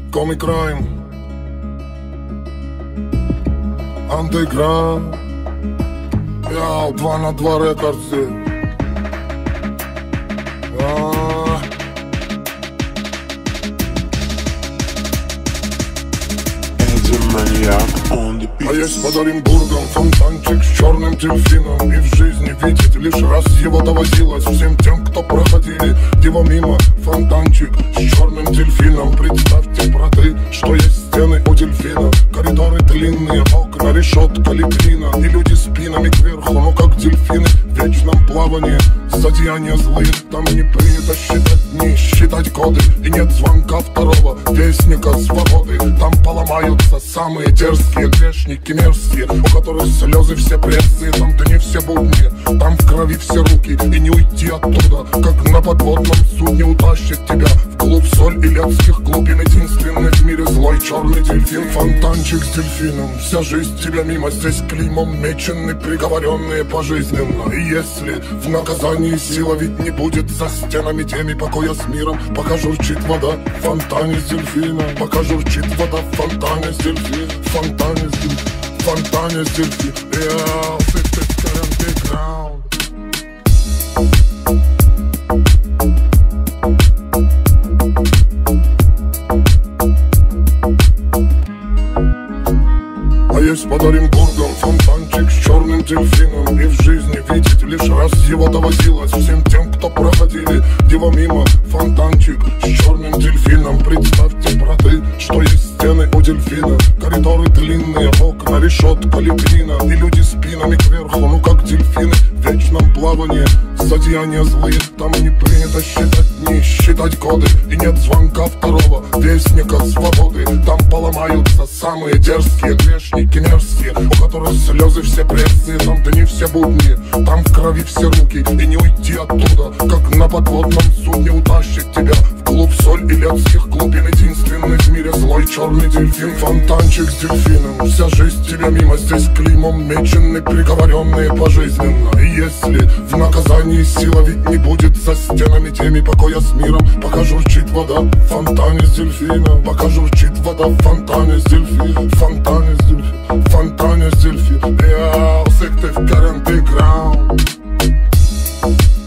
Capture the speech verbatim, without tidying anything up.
Comic Crime, Underground, я два на два рекордсы. А есть под Оренбургом фонтанчик с черным дельфином, и в жизни видеть лишь раз его доводилось всем тем, кто проходили его мимо. Фонтанчик с черным дельфином. Представьте, браты, что есть стены у дельфина, коридоры длинные, окна, решетка, литрина, и люди спинами кверху, ну как дельфины в вечном плавании. Зодеяния злые, там не принято считать дни, считать годы, и нет звонка второго вестника свободы. Там поломаются самые дерзкие грешники мерзкие, у которых слезы все пресные. Там ты не все будни, там в крови все руки, и не уйти оттуда, как на подводном судне утащит тебя в клуб соль и летских глубин. Единственный в мире злой черный дельфин. Фонтанчик с дельфином, вся жизнь тебя мимо. Здесь клеймом мечены, приговоренные пожизненно. И если в наказании сила ведь не будет за стенами теми покоя с миром, пока журчит вода в фонтане с дельфином, пока журчит вода в фонтане с дельфином, в фонтане с дельфином, в фонтане с дельфином. Yeah, fifty underground. А есть под Оренбургом фонтанчик с черным дельфином, и в жизни видеть лишь раз его доводилось всем тем, кто проходили его мимо. Фонтанчик с черным дельфином. Представьте, браты, что есть стены у дельфина, коридоры длинные, окна, решетка, литрина, и люди спинами кверху, ну как дельфины в вечном плавании. Зодеяния злые, там не принято считать дни, считать годы, и нет звонка второго вестника свободы. Там поломаются самые дерзкие грешники мерзкие, у которых слезы все пресные. Там ты не все будни, там в крови все руки, и не уйти оттуда, как на подводном судне утащит тебя в клуб соль и летских глубин. Единственный в мире злой черный дельфин. Фонтанчик с дельфином, вся жизнь тебя мимо. Здесь клеймом мечены, приговоренные пожизненно. И если в наказании сила ведь не будет за стенами теми покоя с миром, пока журчит вода в фонтане с дельфином, пока журчит вода в фонтане с дельфином, в фонтане с дельфином, в фонтане с дельфином. Я сектив Underground.